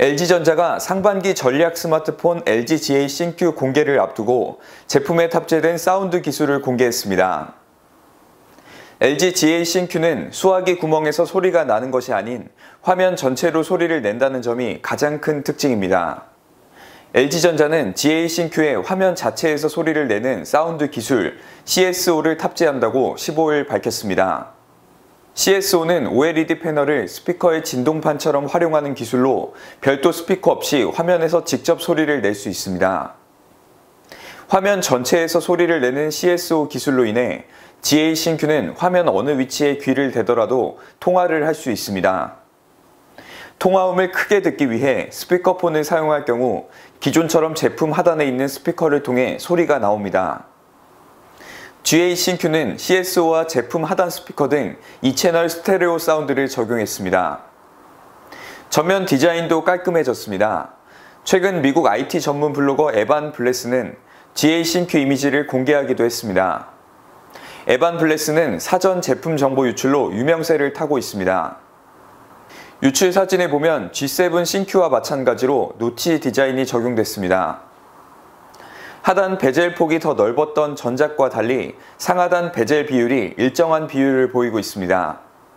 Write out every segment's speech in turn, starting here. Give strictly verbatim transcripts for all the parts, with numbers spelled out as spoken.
엘지전자가 상반기 전략 스마트폰 엘지 지에이 싱큐 공개를 앞두고 제품에 탑재된 사운드 기술을 공개했습니다. 엘지 지에이 싱큐는 수화기 구멍에서 소리가 나는 것이 아닌 화면 전체로 소리를 낸다는 점이 가장 큰 특징입니다. 엘지전자는 지에이 싱큐에 화면 자체에서 소리를 내는 사운드 기술 씨에스오를 탑재한다고 십오일 밝혔습니다. 씨에스오는 오엘이디 패널을 스피커의 진동판처럼 활용하는 기술로 별도 스피커 없이 화면에서 직접 소리를 낼 수 있습니다. 화면 전체에서 소리를 내는 씨에스오 기술로 인해 지에이 싱큐는 화면 어느 위치에 귀를 대더라도 통화를 할 수 있습니다. 통화음을 크게 듣기 위해 스피커폰을 사용할 경우 기존처럼 제품 하단에 있는 스피커를 통해 소리가 나옵니다. 지에이 싱큐는 씨에스오와 제품 하단 스피커 등 이 채널 스테레오 사운드를 적용했습니다. 전면 디자인도 깔끔해졌습니다. 최근 미국 아이티 전문 블로거 에반 블레스는 지에이 싱큐 이미지를 공개하기도 했습니다. 에반 블레스는 사전 제품 정보 유출로 유명세를 타고 있습니다. 유출 사진에 보면 지 세븐 싱큐와 마찬가지로 노치 디자인이 적용됐습니다. 하단 베젤 폭이 더 넓었던 전작과 달리 상하단 베젤 비율이 일정한 비율을 보이고 있습니다.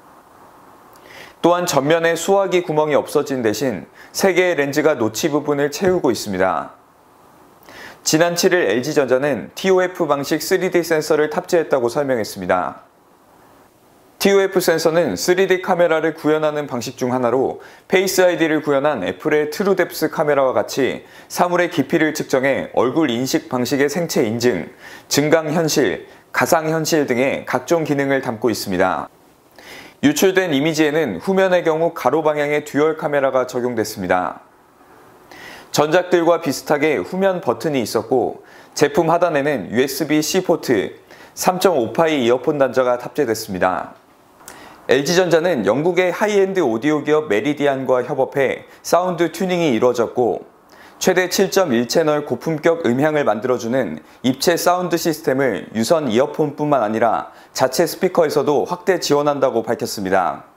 또한 전면에 수화기 구멍이 없어진 대신 세 개의 렌즈가 노치 부분을 채우고 있습니다. 지난 칠일 엘지전자는 티오에프 방식 쓰리디 센서를 탑재했다고 설명했습니다. 티오에프 센서는 쓰리디 카메라를 구현하는 방식 중 하나로 페이스 아이디를 구현한 애플의 트루뎁스 카메라와 같이 사물의 깊이를 측정해 얼굴 인식 방식의 생체 인증, 증강현실, 가상현실 등의 각종 기능을 담고 있습니다. 유출된 이미지에는 후면의 경우 가로 방향의 듀얼 카메라가 적용됐습니다. 전작들과 비슷하게 후면 버튼이 있었고 제품 하단에는 유에스비-C 포트, 삼 점 오 파이 이어폰 단자가 탑재됐습니다. 엘지전자는 영국의 하이엔드 오디오 기업 메리디안과 협업해 사운드 튜닝이 이루어졌고 최대 칠 점 일 채널 고품격 음향을 만들어주는 입체 사운드 시스템을 유선 이어폰뿐만 아니라 자체 스피커에서도 확대 지원한다고 밝혔습니다.